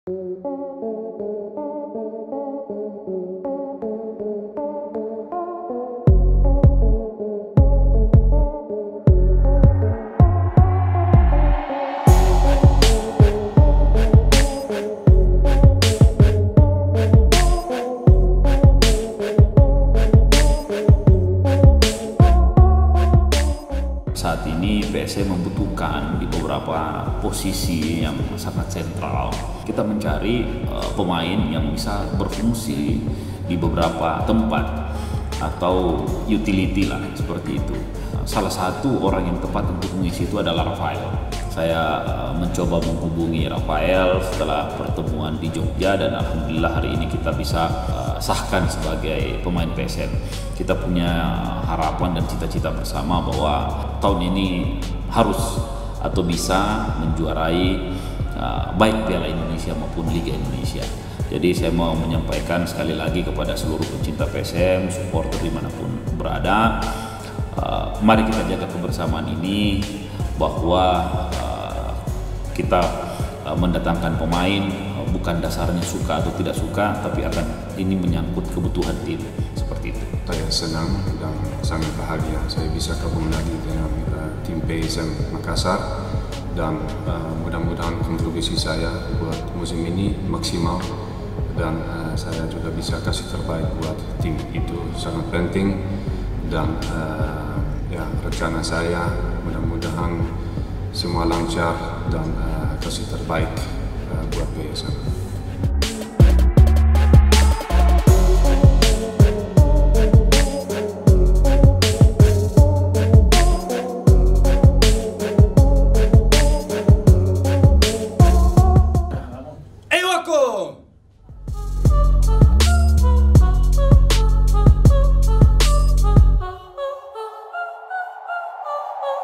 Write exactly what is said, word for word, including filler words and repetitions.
Saat ini P S M membutuhkan di beberapa posisi yang sangat sentral. Kita mencari uh, pemain yang bisa berfungsi di beberapa tempat atau utility lah, seperti itu. Salah satu orang yang tepat untuk mengisi itu adalah Rafael. Saya uh, mencoba menghubungi Rafael setelah pertemuan di Jogja, dan alhamdulillah hari ini kita bisa uh, sahkan sebagai pemain P S M. Kita punya harapan dan cita-cita bersama bahwa tahun ini harus atau bisa menjuarai uh, baik Piala Indonesia maupun Liga Indonesia. Jadi saya mau menyampaikan sekali lagi kepada seluruh pencinta P S M, supporter dimanapun berada, uh, mari kita jaga kebersamaan ini, bahwa uh, kita uh, mendatangkan pemain uh, bukan dasarnya suka atau tidak suka, tapi akan ini menyangkut kebutuhan tim, seperti itu. Saya senang dan sangat bahagia saya bisa gabung lagi dengan uh, tim P S M Makassar, dan uh, mudah-mudahan kontribusi saya buat musim ini maksimal, dan uh, saya juga bisa kasih terbaik buat tim. Itu sangat penting, dan uh, ya rencana saya mudah-mudahan semua lancar dan uh, kasih terbaik uh, buat P S M.